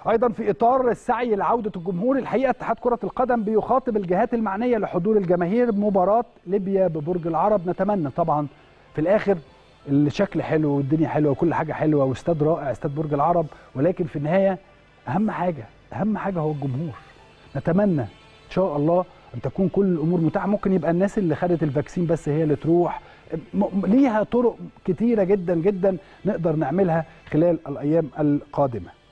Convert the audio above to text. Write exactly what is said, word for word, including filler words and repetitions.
ايضا في اطار السعي لعوده الجمهور، الحقيقه اتحاد كره القدم بيخاطب الجهات المعنيه لحضور الجماهير مباراه ليبيا ببرج العرب. نتمنى طبعا في الاخر الشكل حلو والدنيا حلوه وكل حاجه حلوه واستاد رائع استاد برج العرب، ولكن في النهايه اهم حاجه اهم حاجه هو الجمهور. نتمنى ان شاء الله ان تكون كل الامور متاحه. ممكن يبقى الناس اللي خدت الفاكسين بس هي اللي تروح، ليها طرق كتيره جدا جدا نقدر نعملها خلال الايام القادمه.